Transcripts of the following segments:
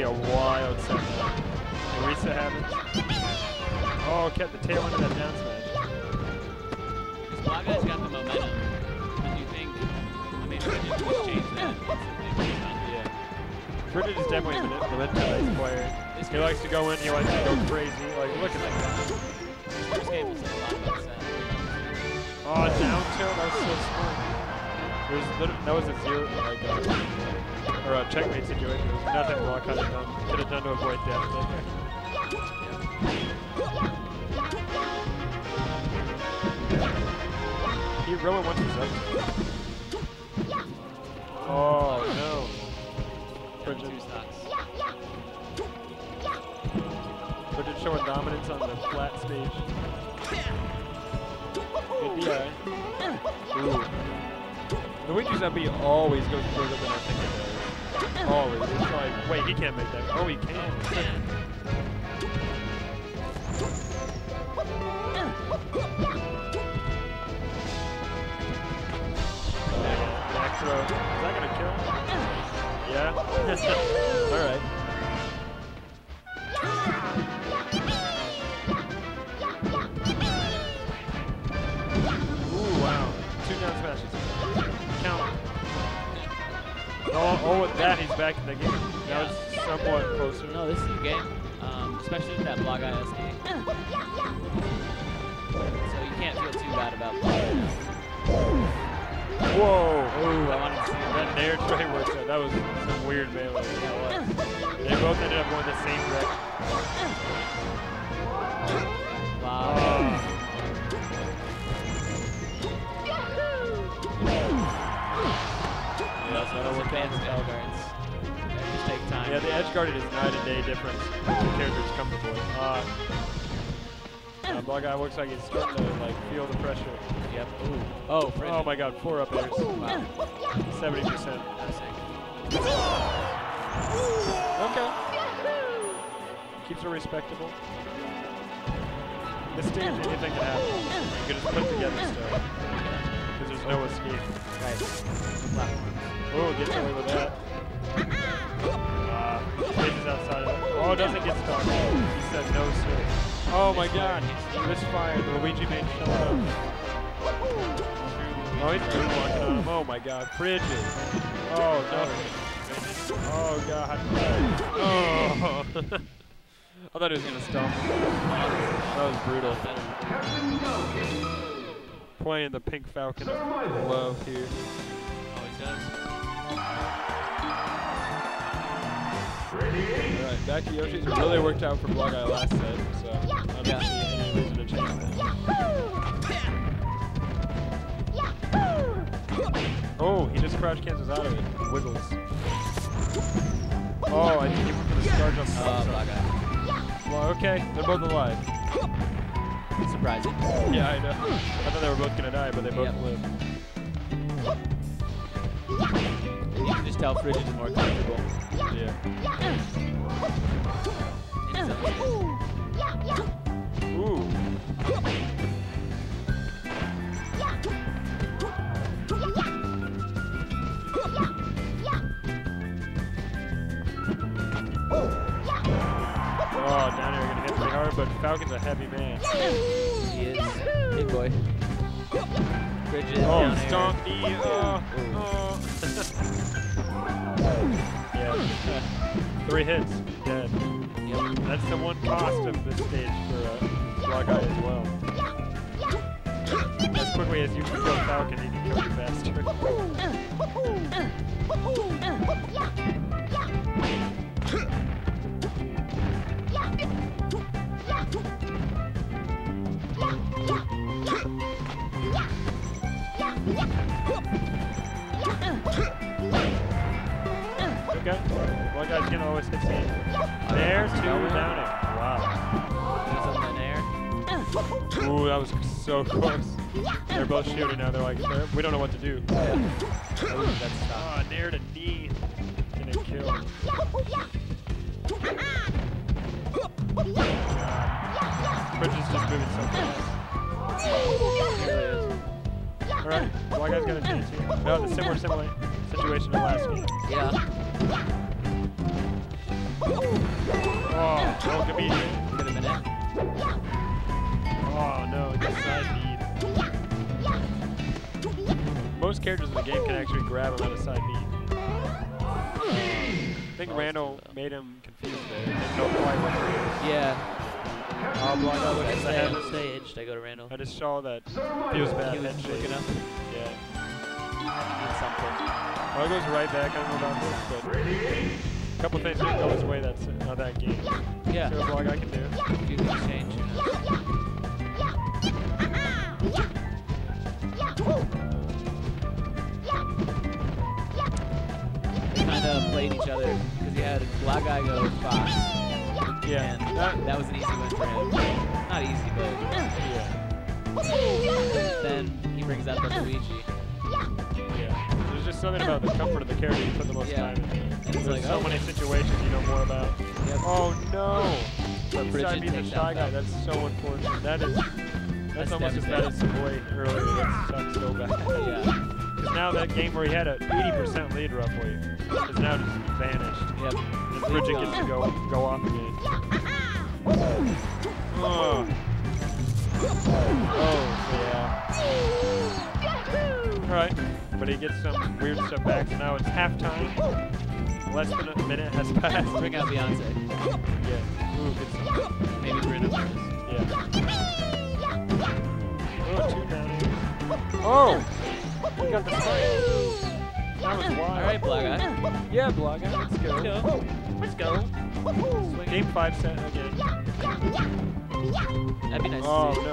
a wild set now. Marisa happens. Oh, kept the tail end of that down smash. This Black Guy's got the momentum. And you think, I mean, Frigid just changed that. Yeah. Frigid is definitely a manipulative player. He likes to go in, he likes to go crazy. Like, look at that. This game was like a lot about that. Oh, down tilt, that was so smart. That was a zero, like, or a checkmate situation. There was nothing Block could have done to avoid death. He Rowan wants his up. Oh no. Frigid showing dominance on the flat stage. Good DI. Ooh. Luigi's up B always goes further than I think it does. Always. It's like, wait, he can't make that. Oh, he can. Back throw. Is that gonna kill? Yeah. All right. Ooh, wow. 2 down smashes. Count. Oh, with that, he's back in the game. Now it's somewhat closer. No, this is a game, especially with that Block Guy SD. So you can't feel too bad about Block Guy. Whoa! Ooh, I wanted to see that nair tray works out. That was some weird melee. That was. They both ended up going the same direction. Wow. Yeah, those advanced L guards. They just take time. Yeah, the edge guarded is night and day difference. The character's comfortable. Block Guy looks like he's starting to like feel the pressure. Yep. Ooh. Oh, Frigid. Oh my God, 4 up airs. Wow. 70%. Okay. Keeps her respectable. This stage, anything can happen. You can just put it together still. Because there's no escape. Right. Oh, gets away with that. Stages outside of it. Oh, doesn't get stuck. He said no, sir. Oh my God, he misfired. Luigi made shut up. Oh, he's walking on him. Oh my God, Frigid. Oh no. Oh God. Oh. I thought he was gonna stomp him. That was brutal. Playing the Pink Falcon of love here. Oh, he does. Alright, back to Yoshi's. It really worked out for Block Guy last set, so I don't see any reason to change that. Oh, he just crouch cancels out of it. Wiggles. Oh, I think he went for the star jump. Block Guy. Well, okay, they're both alive. Surprising. Yeah, I know. I thought they were both gonna die, but they both live. You can just tell Frigid is more comfortable. Yeah. Ooh. Oh, down here gonna hit pretty hard, but Falcon's a heavy man. He is. Big boy. Frigid Oh, down stomp knee. Yeah. 3 hits, dead. Yep. That's the one cost of this stage for Block Guy as well. As quickly as you can kill Falcon, he can kill you faster. Okay. Block Guy's gonna always hit sand. Nair to downing. Wow. Ooh, that was so close. They're both shooting now. They're like, we don't know what to do. Ooh, that's Nair to knee. Gonna kill. Frigid's just moving so fast. Alright, Block Guy's got a chance here. No, the similar situation to last game. Yeah. immediate. Could have been it. Oh no, the side beat. Most characters in the game can actually grab him at a side beat. I think Randall made him confused there. Didn't know quite what to do. Yeah. Oh, block out with I his stay head. on the stage. I go to Randall. I just saw that feels bad. He was head looking shake. up. Yeah. Did something. Well, it goes right back. I don't know about this, but a couple things didn't go his way that game. Yeah. So block I can do. A few things change. They kind of played each other because he had Black Guy go Fox. Yeah. And that was an easy win for him. Not easy, but Yeah. then he brings out the Luigi. Yeah. There's just something about the comfort of the character you put the most Yeah. time in. And it's There's like, so oh, many situations you know more about. Yep. Oh no! But He Bridget tried being the takes shy out guy. that. That's so unfortunate. That's almost as bad as devastating. Savoy earlier. That sucks so bad. Yeah. Because now that game where he had an 80% lead roughly is now just vanished. Yep. And Bridget gets to go off again. Oh. Oh, yeah. Alright, but he gets some weird stuff back, so now it's halftime. Less than a minute has passed. Bring out Beyonce. Yeah. Ooh, good stuff. Maybe Bruno Mars. Yeah. Oh, 2 down here. Oh! We got the spike. That was wild. All right, Black Guy. Yeah, Blaga, let's go. Let's go. Swing. Game 5 set again. That'd be nice Oh, to see. no.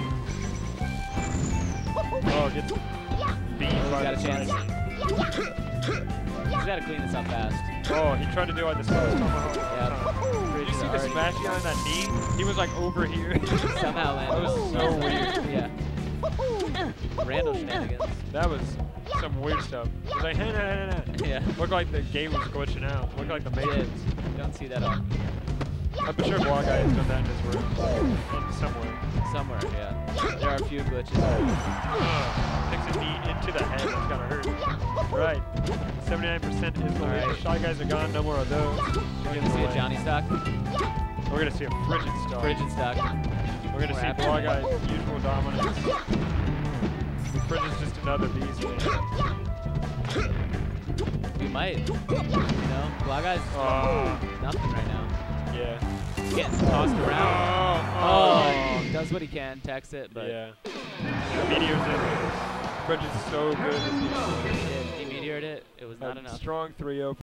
Oh, gets beat by got the a chance. side. He's got to clean this up fast. Oh, he tried to do like the Swiss tomahawk. Yeah. Did you see the smashing on that knee? He was like over here. Somehow That landed. was so weird. Yeah. Randall shenanigans. That was some weird stuff. It was like, Yeah. Looked like the game was glitching out. Looked like the Did. Matrix. Don't see that often. I'm sure Blog Guy has done that in his room. Somewhere. Somewhere, yeah. There are a few glitches. Takes a knee into the head. That's gotta hurt. Right. 79% is the All lead. right. Shy Guys are gone. No more of those. We're going to see a Johnny stock. We're gonna see a frigid star. Frigid stock. We're gonna More see action. Blog Guy's usual dominance. Frigid's just another beast. We might. You know, Black Guy's nothing right now. Yeah. He's getting tossed around. Oh, does what he can, techs it, but Yeah. Meteor's in. Frigid's so good. he meteored it. It was not enough. Strong 3-0.